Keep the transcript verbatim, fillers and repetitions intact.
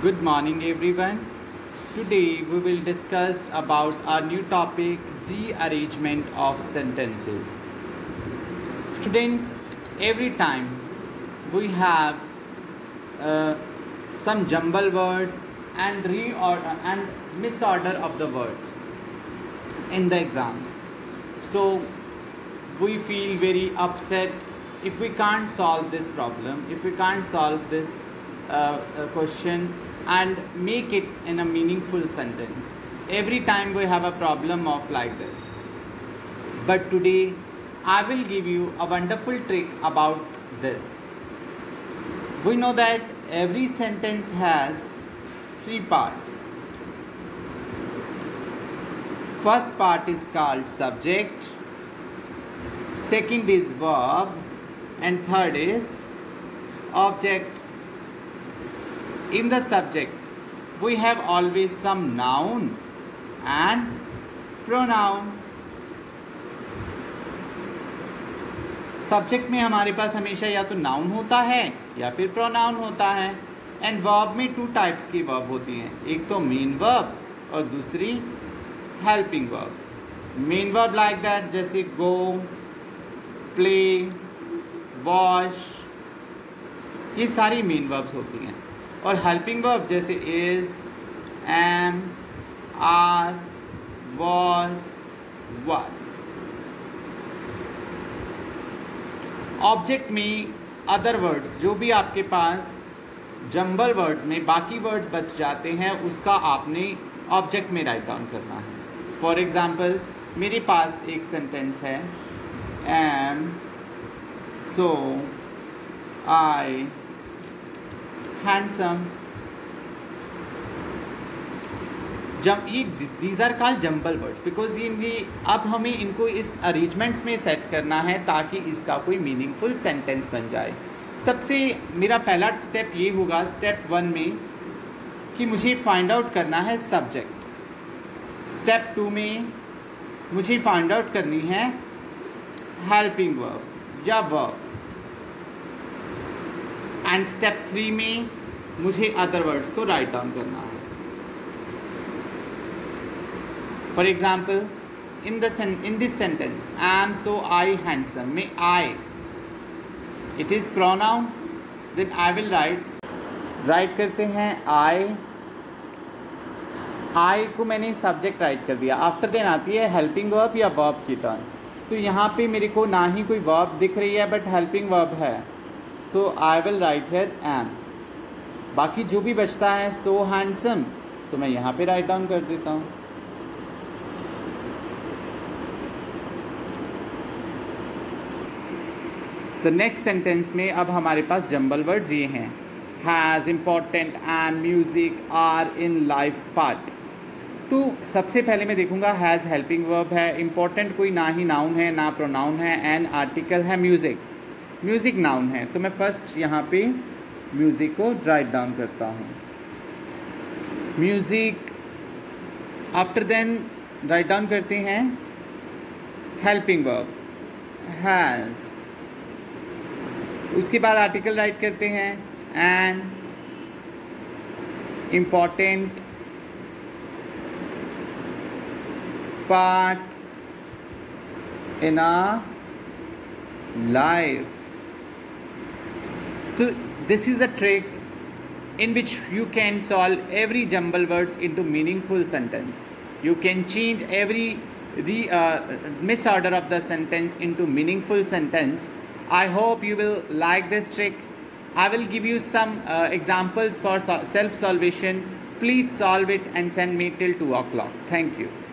Good morning everyone. Today we will discuss about our new topic, rearrangement of sentences. Students, every time we have uh, some jumble words and reorder and misorder of the words in the exams. So we feel very upset if we can't solve this problem, if we can't solve this uh, uh, question and make it in a meaningful sentence. Every time we have a problem of like this. But today I will give you a wonderful trick about this. We know that every sentence has three parts. First part is called subject, second is verb, and third is object. In the subject, we have always some noun and pronoun. Subject में हमारे पास हमेशा या तो noun होता है या फिर pronoun होता है. एंड वर्ब में टू टाइप्स की वर्ब होती हैं, एक तो मेन वर्ब और दूसरी helping verbs. Main verb like that जैसे गो, प्ले, वॉश, ये सारी मेन वर्ब्स होती हैं. और हेल्पिंग वर्ब जैसे is, am, are, was, were. Object में अदर वर्ड्स जो भी आपके पास जंबल वर्ड्स में बाकी वर्ड्स बच जाते हैं उसका आपने ऑब्जेक्ट में राइट डाउन करना है. फॉर एग्जाम्पल मेरे पास एक सेंटेंस है, एम सो आई हैंडसम. जम ये these are called jumble words because ये अब हमें इनको इस अरेंजमेंट्स में सेट करना है ताकि इसका कोई मीनिंगफुल सेंटेंस बन जाए. सबसे मेरा पहला स्टेप ये होगा स्टेप वन में कि मुझे फाइंड आउट करना है सब्जेक्ट. स्टेप टू में मुझे फाइंड आउट करनी है हेल्पिंग वर्ब या वर्ब. एंड स्टेप थ्री में मुझे अदर वर्ड्स को राइट डाउन करना है. For example in the in this sentence I am so I handsome में I it is pronoun, then I will write write करते हैं आई. आई को मैंने सब्जेक्ट राइट कर दिया. आफ्टर देन आती है हेल्पिंग वर्ब या वर्ब की टर्न. तो यहाँ पे मेरे को ना ही कोई वर्ब दिख रही है बट हेल्पिंग वर्ब है, तो I will write here am. बाकी जो भी बचता है सो हैंडसम तो मैं यहाँ पे राइट डाउन कर देता हूँ. द नेक्स्ट सेंटेंस में अब हमारे पास जंबल वर्ड्स ये हैं, has, important, and, music, are, in, life, part. तो सबसे पहले मैं देखूंगा हैज़ हेल्पिंग वर्ब है, इम्पॉर्टेंट कोई ना ही नाउन है ना प्रोनाउन है, एंड आर्टिकल है म्यूज़िक. म्यूज़िक नाउन है तो मैं फर्स्ट यहाँ पे म्यूज़िक को राइट डाउन करता हूँ. Music. After then write down करते हैं हेल्पिंग वर्ब हैज़. उसके बाद आर्टिकल राइट करते हैं and, important, part, in a life. So this is a trick in which you can solve every jumble words into meaningful sentence. You can change every re, uh, misorder of the sentence into meaningful sentence. I hope you will like this trick. I will give you some uh, examples for self-solvation. Please solve it and send me till two o'clock. Thank you.